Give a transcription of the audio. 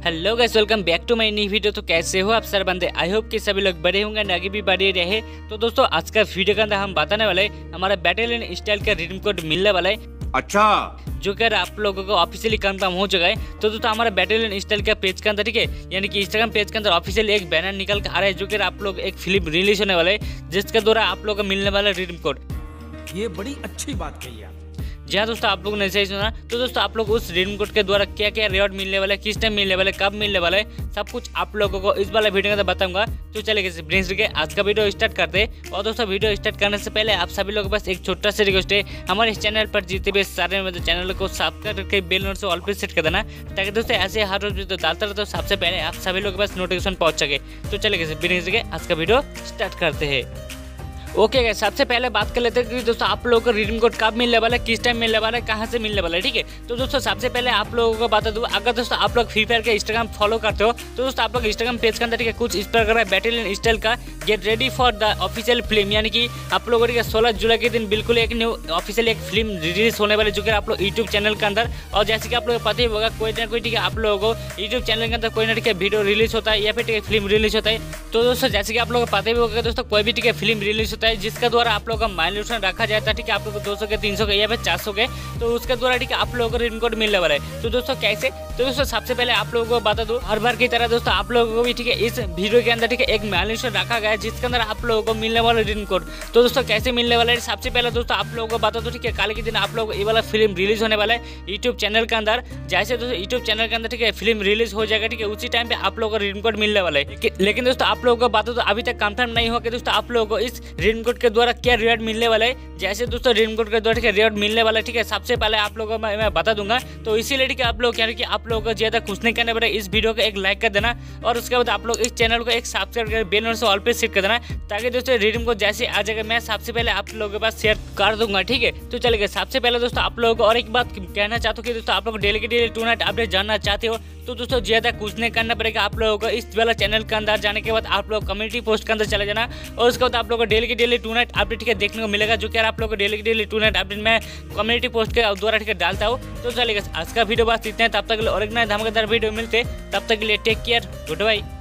Hello guys, welcome back to my new video. तो कैसे हो आप सारे बंदे? आई होप कि सभी लोग बड़े होंगे, आगे भी बड़े रहे। तो दोस्तों आज का वीडियो के अंदर हम बताने वाले हमारा बैटलियन स्टाइल का रिडीम कोड मिलने वाला है। अच्छा, जो कि आप लोगों को ऑफिशियली कंफर्म हो चुका है। तो दोस्तों हमारा बैटलियन स्टाइल का पेज के अंदर, ठीक है, यानी कि इंस्टाग्राम पेज के अंदर ऑफिशियली एक बैनर निकल कर आ रहा है, जो कि आप लोग एक फिल्म रिलीज होने वाला है, जिसके द्वारा आप लोग को मिलने वाला रिडीम कोड। ये बड़ी अच्छी बात कही आप। जी हाँ दोस्तों, आप लोगों ने सही सुना। तो दोस्तों आप लोग उस रिडीम कोड के द्वारा क्या क्या रिवॉर्ड मिलने वाला है, किस टाइम मिलने वाला है, कब मिलने वाला है, सब कुछ आप लोगों को इस वाला वीडियो के अंदर बताऊंगा। तो चलिए फ्रेंड्स के आज का वीडियो स्टार्ट करते हैं। और दोस्तों वीडियो स्टार्ट करने से पहले आप सभी लोगों के पास एक छोटा सा रिक्वेस्ट है, हमारे इस चैनल पर जीते हुए सारे चैनल को सब्सक्राइब करके बेल नोटिफिकेशन से ऑल पे सेट कर देना, ताकि दोस्तों ऐसे हर रोज वीडियो डालता रहता हूं, सबसे पहले आप सभी लोगों के पास नोटिफिकेशन पहुंच सके। तो चलिए फ्रेंड्स के आज का वीडियो स्टार्ट करते हैं। ओके गाइस, सबसे पहले बात कर लेते हैं कि दोस्तों आप लोगों को रिडीम कोड कब मिलने वाला है, किस टाइम मिलने वाला है, कहां से मिलने वाला है, ठीक है। तो दोस्तों सबसे पहले आप लोगों को बता दूं, अगर दोस्तों आप लोग फ्री फायर के इंस्टाग्राम फॉलो करते हो तो दोस्तों आप लोग इंस्टाग्राम पेज के अंदर, ठीक है, कुछ इस प्रकार है बैटलियन स्टाइल का get ready for the official film, यानी कि आप लोगों को 16 जुलाई के दिन बिल्कुल एक न्यू ऑफिशियल एक फिल्म रिलीज होने वाली, जो कि आप लोग यूट्यूब चैनल के अंदर। और जैसे कि आप लोगों को पता ही होगा, कोई ना कोई, ठीक है, आप लोगों को यूट्यूब चैनल के अंदर कोई ना, ठीक है, वीडियो रिलीज होता है या फिर, ठीक है, फिल्म रिलीज होता है। तो दोस्तों जैसे कि आप लोगों को पता ही होगा दोस्तों, कोई भी, ठीक है, फिल्म रिलीज होता है जिसका द्वारा आप लोगों का माइलेशन रखा जाता है, ठीक है, आप लोग 200 के, 300 के या फिर 400 के, तो उसके द्वारा, ठीक है, आप लोगों को रिडीम कोड मिलने वाला है। तो दोस्तों कैसे? तो दोस्तों सबसे पहले आप लोगों को बता दूं, हर बार की तरह दोस्तों आप लोगों को भी, ठीक है, इस वीडियो के अंदर, ठीक है, एक माइलेशन रखा गया है, जिसके अंदर आप लोगों को मिलने वाला रिडीम कोड। तो दोस्तों कैसे मिलने वाला है? सबसे पहले दोस्तों आप लोगों को बता दो, ठीक है, कल के दिन आप लोग ये वाला फिल्म रिलीज होने वाला है यूट्यूब चैनल के अंदर। जैसे दोस्तों यूट्यूब चैनल के अंदर, ठीक है, फिल्म रिलीज हो जाएगा, ठीक है, उसी टाइम पे आप लोगों को रिडीम कोड मिलने वाला है। लेकिन दोस्तों आप लोगों को बता दो, अभी तक कंफर्म नहीं हो कि दोस्तों आप लोगों को इस रिडीम कोड के द्वारा क्या रिवॉर्ड मिलने वाला है। जैसे दोस्तों रिडीम कोड के द्वारा, ठीक है, रिवॉर्ड मिलने वाला है, ठीक है, सबसे पहले आप लोगों को मैं बता दूंगा। तो इसीलिए, ठीक है, आप लोग, यानी कि आप लोगों को ज्यादा कुछ नहीं करना पड़ेगा, इस वीडियो को एक लाइक कर देना, और उसके बाद आप लोग इस चैनल को एक सब्सक्राइब कर बेल नोटिफिकेशन ऑल पे सेट कर देना, ताकि दोस्तों रिडीम कोड जैसे आ जाएगा मैं सबसे पहले आप लोगों के पास शेयर कर दूंगा, ठीक है। तो चलिए सबसे पहले दोस्तों आप लोगों को और एक बात कहना चाहता हूँ कि दोस्तों आप लोग डेली के डेली टू नाइट अपडेट जानना चाहते हो, तो दोस्तों ज्यादा कुछ नहीं करना पड़ेगा। आप लोगों को इस वाला चैनल के अंदर जाने के बाद आप लोग कम्युनिटी पोस्ट के अंदर चले जाना, और उसके बाद आप लोगों को डेली के डेली टू नाइट अपडेट, ठीक है, देखने को मिलेगा, जो कि आप लोग को डेली के डेली टू नाइट अपडेट में कम्युनिटी पोस्ट के द्वारा, ठीक है, डालता हूँ। तो चलिए आज का वीडियो बस इतना है, तब तक और एक नया धमाकेदार वीडियो मिलते, तब तक के लिए टेक केयर, गुड बाय।